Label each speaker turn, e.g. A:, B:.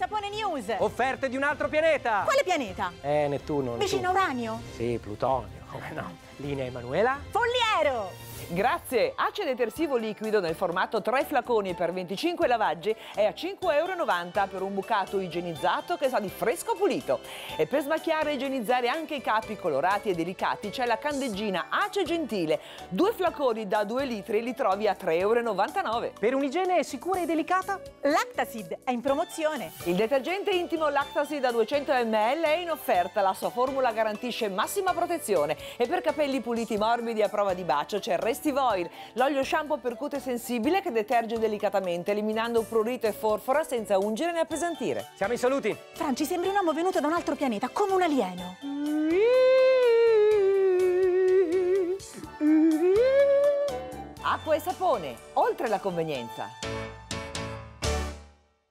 A: Sapone News.
B: Offerte di un altro pianeta.
A: Quale pianeta?
B: Nettuno.
A: Vicino a Uranio?
B: Sì, Plutonio, come no. Linea Emanuela.
A: Folliero.
C: Grazie, Ace detersivo liquido nel formato 3 flaconi per 25 lavaggi è a 5,90 € per un bucato igienizzato che sa di fresco pulito. E per smacchiare e igienizzare anche i capi colorati e delicati c'è la candeggina Ace Gentile. 2 flaconi da 2 litri li trovi a 3,99 €.
B: Per un'igiene sicura e delicata?
A: Lactasid è in promozione.
C: Il detergente intimo Lactasid da 200 ml è in offerta, la sua formula garantisce massima protezione e per capelli puliti morbidi a prova di bacio c'è il Restive Oil, l'olio shampoo per cute sensibile che deterge delicatamente eliminando prurito e forfora senza ungere né appesantire.
B: Siamo in saluti.
A: Franci, sembri un uomo venuto da un altro pianeta, come un alieno.
C: Acqua e sapone, oltre la convenienza.